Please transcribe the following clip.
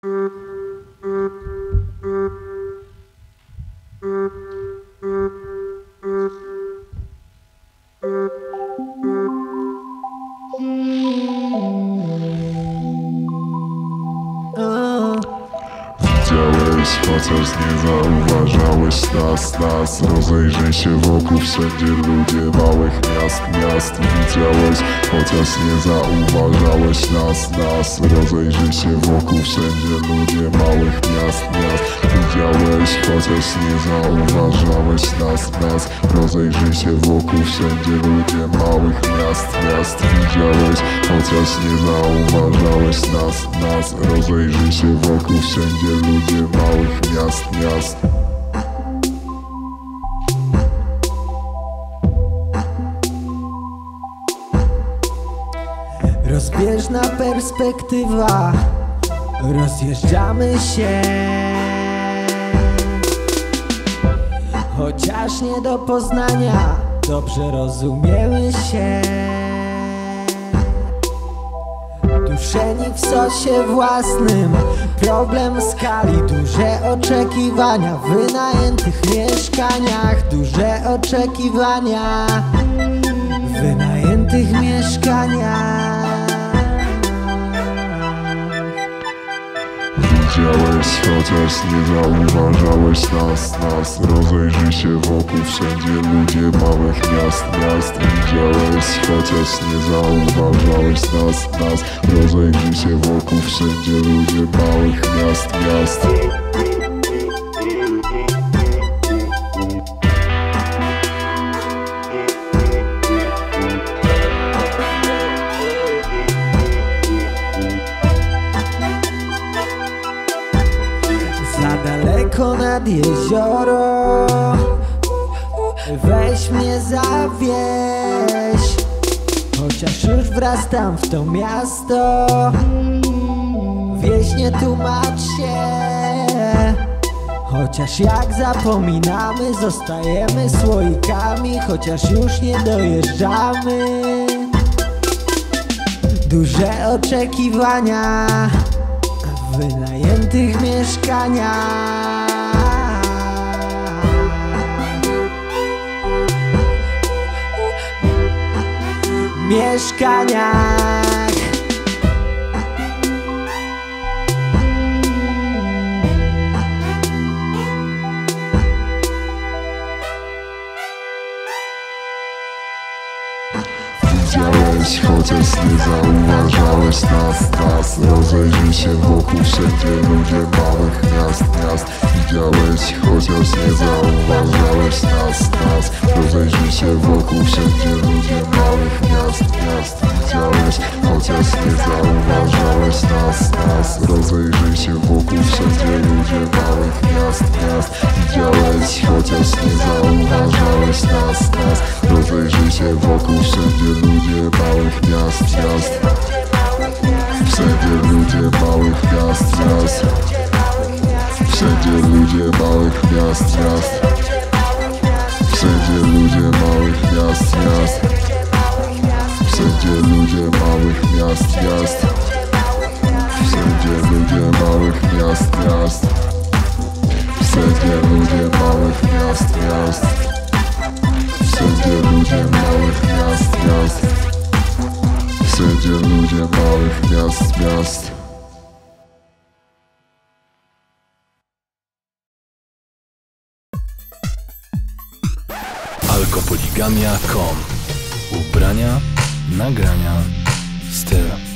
Widziałeś, chociaż nie zauważałeś nas. Rozejrzyj się wokół, wszędzie ludzie małych miast. Widziałeś, chociaż nie zauważałeś nas. Rozejrzyj się wokół, wszędzie ludzie małych miast. Widziałeś, chociaż nie zauważałeś nas. Rozejrzyj się wokół, wszędzie ludzie małych miast. Widziałeś, chociaż nie zauważałeś nas. Rozejrzyj się wokół, wszędzie ludzie małych miast. Rozbieżna perspektywa, rozjeżdżamy się, chociaż nie do poznania, dobrze rozumiemy się. Duszeni w sosie własnym, problem skali, duże oczekiwania w wynajętych mieszkaniach. Duże oczekiwania w wynajętych mieszkaniach. Widziałeś, chociaż nie zauważałeś nas. Rozejrzyj się wokół, wszędzie ludzie małych miast. Widziałeś, chociaż nie zauważałeś nas. Rozejrzyj się wokół, wszędzie ludzie małych miast. Za daleko nad jezioro, weź mnie zawieź, chociaż już wrastam w to miasto. Wieś nie tłumacz się, chociaż jak zapominamy, zostajemy słoikami, chociaż już nie dojeżdżamy. Duże oczekiwania w wynajętych mieszkaniach. Widziałeś, chociaż nie zauważałeś nas. Rozejrzyj się wokół, wszędzie ludzie małych miast. Widziałeś, chociaż nie zauważałeś nas. Rozejrzyj się wokół, wszędzie ludzie małych miast. Widziałeś, chociaż nie zauważałeś nas. Rozejrzyj się wokół, wszędzie ludzie małych miast. Widziałeś, chociaż nie zauważałeś nas. Rozejrzyj się wokół, wszędzie ludzie małych miast. Wszędzie ludzie małych miast. Wszędzie ludzie małych miast. Wszędzie ludzie małych miast. Wszędzie ludzie małych miast. Wszędzie ludzie małych miast. Wszędzie ludzie małych miast. Wszędzie ludzie małych miast. Wszędzie ludzie małych miast. Alkopoligamia.com. Ubrania, nagrania, styl.